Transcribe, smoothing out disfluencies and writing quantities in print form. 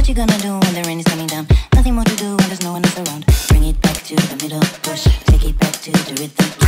What you gonna do when the rain is coming down? Nothing more to do when there's no one else around. Bring it back to the middle, push, take it back to the rhythm.